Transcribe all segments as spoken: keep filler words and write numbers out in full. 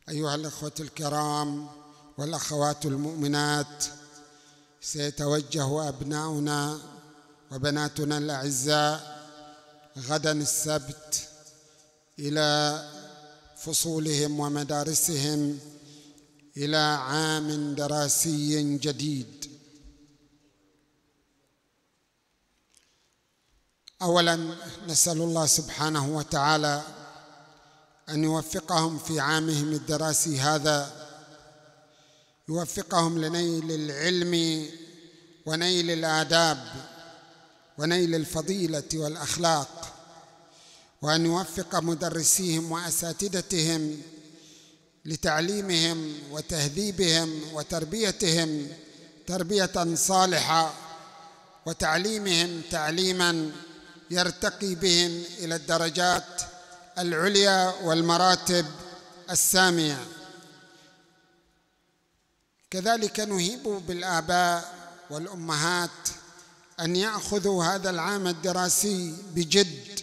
أيها الأخوة الكرام والأخوات المؤمنات، سيتوجه أبناؤنا وبناتنا الأعزاء غدا السبت إلى فصولهم ومدارسهم إلى عام دراسي جديد. أولاً نسأل الله سبحانه وتعالى أن يوفقهم في عامهم الدراسي هذا، يوفقهم لنيل العلم ونيل الآداب ونيل الفضيلة والأخلاق، وأن يوفق مدرسيهم وأساتذتهم لتعليمهم وتهذيبهم وتربيتهم تربية صالحة، وتعليمهم تعليماً يرتقي بهم إلى الدرجات العليا والمراتب السامية. كذلك نهيب بالآباء والأمهات أن يأخذوا هذا العام الدراسي بجد،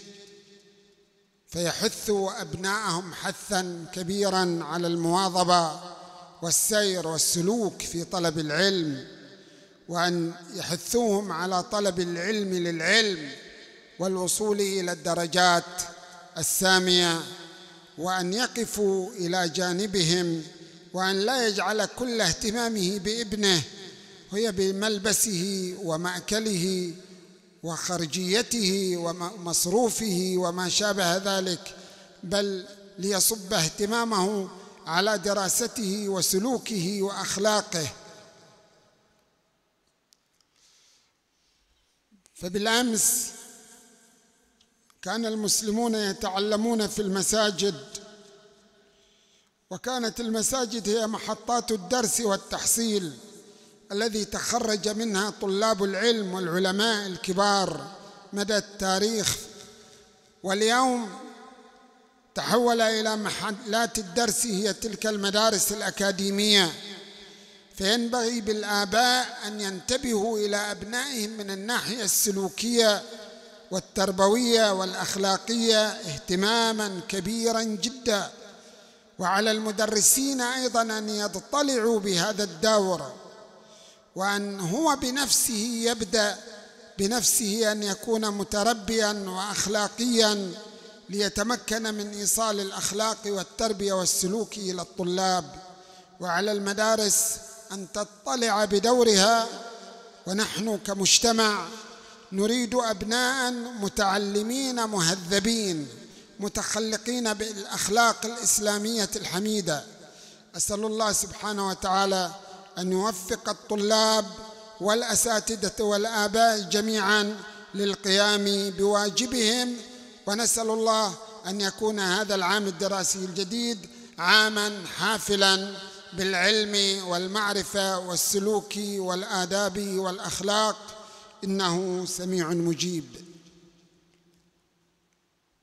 فيحثوا أبناءهم حثاً كبيراً على المواظبة والسير والسلوك في طلب العلم، وأن يحثوهم على طلب العلم للعلم والوصول إلى الدرجات السامية، وأن يقفوا إلى جانبهم، وأن لا يجعل كل اهتمامه بابنه هي بملبسه ومأكله وخرجيته ومصروفه وما شابه ذلك، بل ليصب اهتمامه على دراسته وسلوكه وأخلاقه. فبالأمس كان المسلمون يتعلمون في المساجد، وكانت المساجد هي محطات الدرس والتحصيل الذي تخرج منها طلاب العلم والعلماء الكبار مدى التاريخ، واليوم تحول إلى محلات الدرس هي تلك المدارس الأكاديمية. فينبغي بالآباء أن ينتبهوا إلى أبنائهم من الناحية السلوكية والتربوية والأخلاقية اهتماماً كبيراً جداً، وعلى المدرسين أيضاً أن يضطلعوا بهذا الدور، وأن هو بنفسه يبدأ بنفسه أن يكون متربياً وأخلاقياً ليتمكن من إيصال الأخلاق والتربية والسلوك إلى الطلاب. وعلى المدارس أن تطلع بدورها، ونحن كمجتمع نريد أبناء متعلمين مهذبين متخلقين بالأخلاق الإسلامية الحميدة. أسأل الله سبحانه وتعالى أن يوفق الطلاب والأساتذة والآباء جميعاً للقيام بواجبهم، ونسأل الله أن يكون هذا العام الدراسي الجديد عاماً حافلاً بالعلم والمعرفة والسلوك والآداب والأخلاق، إنه سميع مجيب.